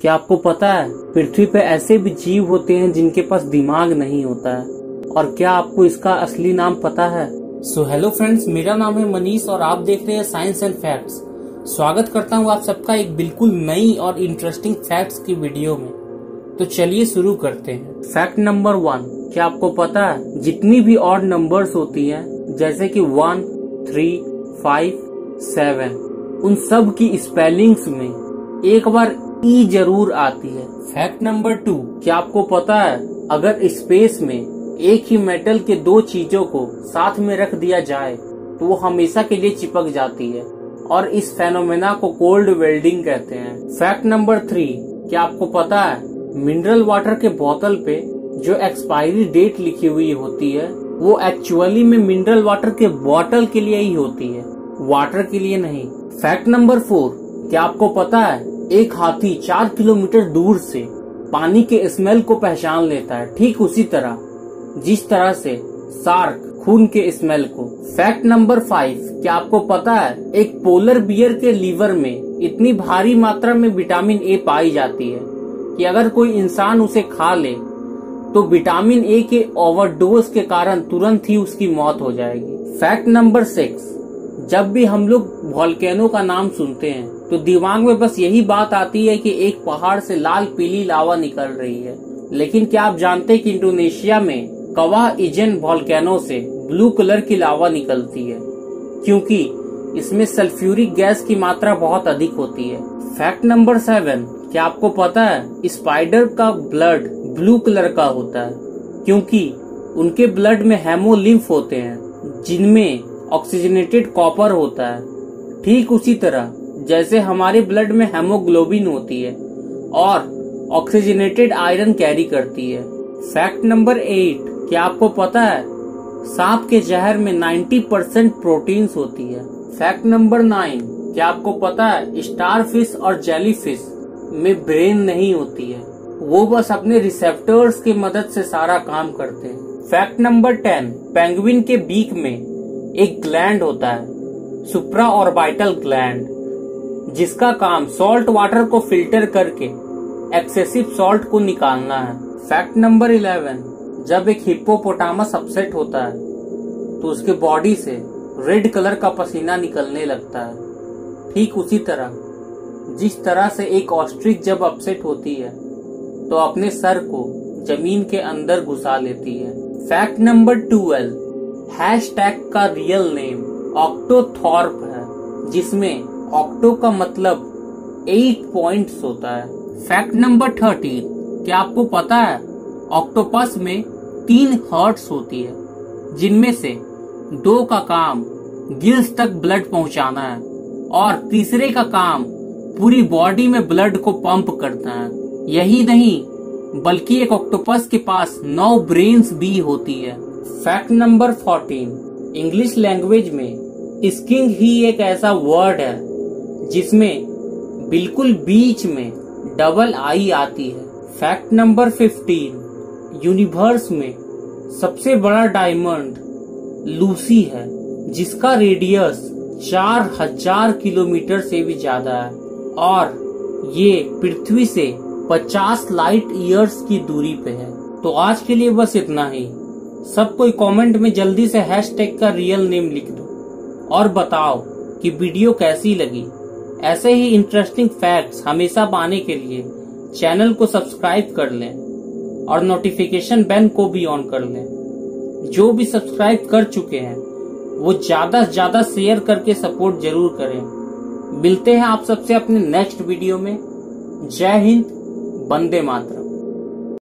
क्या आपको पता है पृथ्वी पे ऐसे भी जीव होते हैं जिनके पास दिमाग नहीं होता है? और क्या आपको इसका असली नाम पता है? सो हेलो फ्रेंड्स, मेरा नाम है मनीष और आप देख रहे हैं साइंस एंड फैक्ट्स। स्वागत करता हूं आप सबका एक बिल्कुल नई और इंटरेस्टिंग फैक्ट्स की वीडियो में। तो चलिए शुरू करते हैं। फैक्ट नंबर 1, क्या आपको पता है जितनी भी ऑड नंबर्स होती हैं जैसे कि 1, 3, 5, 7, उन सब की स्पेलिंग्स में एक बार ई जरूर आती है। फैक्ट नंबर 2, क्या आपको पता है अगर स्पेस में एक ही मेटल के दो चीजों को साथ में रख दिया जाए तो वो हमेशा के लिए चिपक जाती है और इस फेनोमेना को कोल्ड वेल्डिंग कहते हैं। फैक्ट नंबर 3, क्या आपको पता है मिनरल वाटर के बोतल पे जो एक्सपायरी डेट लिखी हुई होती है वो एक्चुअली में मिनरल वाटर के बोतल के लिए ही होती है, वाटर के लिए नहीं। फैक्ट नंबर 4, क्या आपको पता है एक हाथी 4 किलोमीटर दूर से पानी के स्मेल को पहचान लेता है, ठीक उसी तरह जिस तरह से शार्क खून के स्मेल को। फैक्ट नंबर 5, क्या आपको पता है एक पोलर बियर के लीवर में इतनी भारी मात्रा में विटामिन ए पाई जाती है कि अगर कोई इंसान उसे खा ले तो विटामिन ए के ओवरडोज के कारण तुरंत ही उसकी मौत हो जाएगी। फैक्ट नंबर 6, जब भी हम लोग वॉल्केनो का नाम सुनते हैं तो दिमाग में बस यही बात आती है कि एक पहाड़ से लाल पीली लावा निकल रही है, लेकिन क्या आप जानते हैं कि इंडोनेशिया में कवाह इजन वॉल्केनो से ब्लू कलर की लावा निकलती है क्योंकि इसमें सल्फ्यूरिक गैस की मात्रा बहुत अधिक होती है। फैक्ट नंबर 7, क्या आपको पता है स्पाइडर का ब्लड ब्लू कलर का होता है क्योंकि उनके ब्लड में हेमोलिम्फ होते हैं जिनमें ऑक्सीजनेटेड कॉपर होता है, ठीक उसी तरह जैसे हमारे ब्लड में हेमोग्लोबिन होती है और ऑक्सीजनेटेड आयरन कैरी करती है। फैक्ट नंबर 8, क्या आपको पता है सांप के जहर में 90% प्रोटीन्स होती है। फैक्ट नंबर 9, क्या आपको पता है स्टारफिश और जेलीफिश में ब्रेन नहीं होती है, वो बस अपने रिसेप्टर्स की मदद से सारा काम करते हैं। फैक्ट नंबर 10, पेंगुइन के बीक में एक ग्लैंड होता है, सुप्रा ऑर्बिटल ग्लैंड, जिसका काम सॉल्ट वाटर को फिल्टर करके एक्सेसिव सॉल्ट को निकालना है। फैक्ट नंबर 11, जब एक हिप्पोपोटामस अपसेट होता है तो उसके बॉडी से रेड कलर का पसीना निकलने लगता है, ठीक उसी तरह जिस तरह से एक ऑस्ट्रिच जब अपसेट होती है तो अपने सर को जमीन के अंदर घुसा लेती है। फैक्ट नंबर 12, हैशटैग का रियल नेम ऑक्टोथॉर्प है जिसमें ऑक्टो का मतलब 8 पॉइंट्स होता है। फैक्ट नंबर 13, क्या आपको पता है ऑक्टोपस में 3 हार्ट्स होती है जिनमें से 2 का काम गिल्स तक ब्लड पहुंचाना है और तीसरे का काम पूरी बॉडी में ब्लड को पंप करना है। यही नहीं बल्कि एक ऑक्टोपस के पास 9 ब्रेन्स भी होती है। फैक्ट नंबर 14, इंग्लिश लैंग्वेज में स्किंग ही एक ऐसा वर्ड है जिसमें बिल्कुल बीच में डबल आई आती है। फैक्ट नंबर 15, यूनिवर्स में सबसे बड़ा डायमंड लूसी है जिसका रेडियस 4000 किलोमीटर से भी ज्यादा है और ये पृथ्वी से 50 लाइट ईयर्स की दूरी पे है। तो आज के लिए बस इतना ही। सब कोई कमेंट में जल्दी से हैशटैग का रियल नेम लिख दो और बताओ कि वीडियो कैसी लगी। ऐसे ही इंटरेस्टिंग फैक्ट्स हमेशा पाने के लिए चैनल को सब्सक्राइब कर लें और नोटिफिकेशन बेल को भी ऑन कर लें। जो भी सब्सक्राइब कर चुके हैं वो ज्यादा से ज्यादा शेयर करके सपोर्ट जरूर करें। मिलते हैं आप सबसे अपने नेक्स्ट वीडियो में। जय हिंद, वंदे मातरम।